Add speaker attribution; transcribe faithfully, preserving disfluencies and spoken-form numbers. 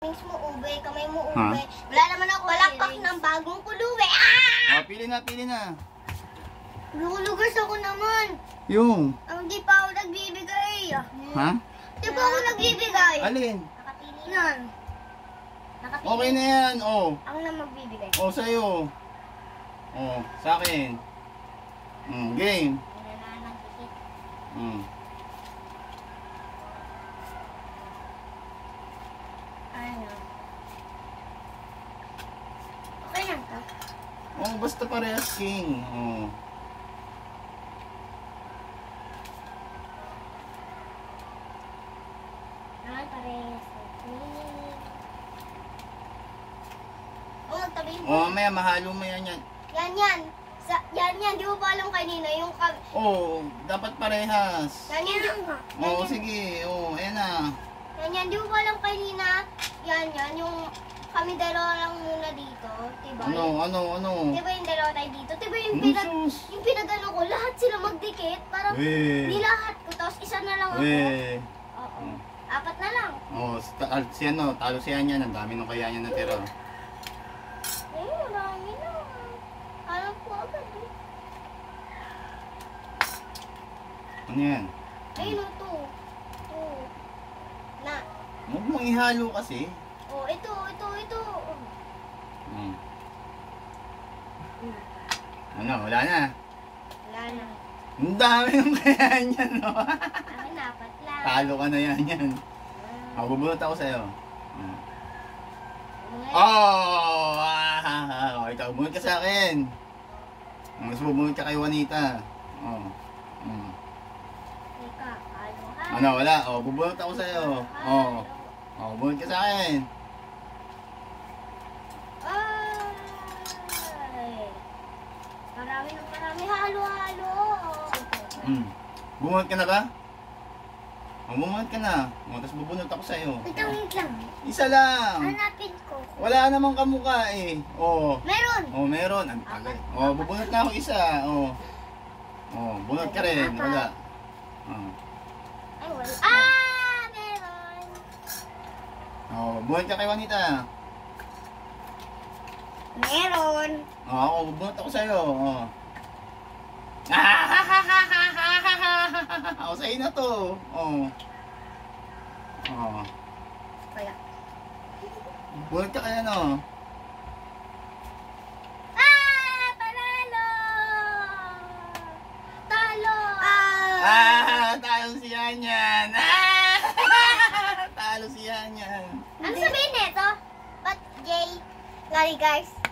Speaker 1: Wings mo ube, kamay mo ube.
Speaker 2: Ha?
Speaker 1: Wala naman ako palakpak ng bagong kuluwe. Ah!
Speaker 2: Oh, pili na, pili na.
Speaker 1: Lulugas ako naman.
Speaker 2: Yung.
Speaker 1: Ang di pa ako nagbibigay.
Speaker 2: Ha?
Speaker 1: Di pa ako nagbibigay.
Speaker 2: Alin?
Speaker 1: Nakapili yan. Nakapili.
Speaker 2: Okay na yan, oh.
Speaker 1: Ako na magbibigay.
Speaker 2: Oh, sa'yo. Oh, sa akin. Mm, game. Mm.
Speaker 1: Ano? Okay lang to.
Speaker 2: Oh, basta parehas king. Oh.
Speaker 1: Ay, parehas. Oh, tabi mo.
Speaker 2: Oh, mamaya mahalo mo yan yan.
Speaker 1: Yan, yan. Sa, yan, yan. Di mo ba alam kanina yung...
Speaker 2: Oh, dapat parehas.
Speaker 1: Yan, yan. Di,
Speaker 2: Oh, sige. Oh, ayan na.
Speaker 1: yan, yan. Di mo ba alam kanina? Yan, yan. Yung kami dalawa lang muna dito. Diba?
Speaker 2: Ano, ano, ano?
Speaker 1: Diba yung dalawa tayo dito? Diba yung
Speaker 2: Ano,
Speaker 1: pinag...
Speaker 2: sus?
Speaker 1: Yung pinagano ko, lahat sila magdikit. Parang
Speaker 2: Weh.
Speaker 1: di lahat ko. Tapos isa na lang ako.
Speaker 2: Weh.
Speaker 1: Oo. Apat na lang.
Speaker 2: Oh, ta si ano, talo siya niyan. Ang dami nung kaya niya natira.
Speaker 1: Eh, marami na. Alam ko agad eh.
Speaker 2: Ano yan?
Speaker 1: Ayun o, to. To. Na.
Speaker 2: Huwag mong ihalo kasi.
Speaker 1: Oh, ito, ito, ito.
Speaker 2: Hmm. Ano, wala na.
Speaker 1: Wala na.
Speaker 2: Ang dami nung kaya niyan, no?
Speaker 1: Akin apat lang.
Speaker 2: Talo ka na yan yan.
Speaker 1: Ah.
Speaker 2: Oh, bubunot ako sa'yo. Hmm.
Speaker 1: Mga-
Speaker 2: Oh! Ah, oh, ikaw, bubunot ka sa akin. Mas bubunot ka kay Juanita. Oh. Hmm.
Speaker 1: Teka, halo ha.
Speaker 2: Ano, wala. Oh, bubunot ako sa'yo. Oh. Oh, bubunot ka sa akin.
Speaker 1: Ay. Marami na marami. Halo-halo.
Speaker 2: Hmm. Bubunot ka na ba? Oh, bubunot ka na. Oh, tapos bubunot ako sa'yo.
Speaker 1: Wait lang, wait lang.
Speaker 2: Isa lang.
Speaker 1: Hanapin ko.
Speaker 2: Wala namang kamukha eh. Oh.
Speaker 1: Meron.
Speaker 2: Oh, meron. Ang tagal. Oh, bubunot na ako isa. Oh. Oh, bunot ka rin. Wala. Oh.
Speaker 1: Ay, wala. Ah, meron.
Speaker 2: Oh, bunot ka kay Juanita.
Speaker 1: Meron.
Speaker 2: Oh, ako, bubunot ako sa'yo. Oh. Ah, ako sa'yo na to. Oh. Oh.
Speaker 1: Kaya.
Speaker 2: Bunot ka kaya no?
Speaker 1: Ah, panalo. Talo. Ah.
Speaker 2: Ah, talo si Yanyan. Ah, talo si Yanyan.
Speaker 1: Ano sabihin nito? Ba't Jay? Sorry guys.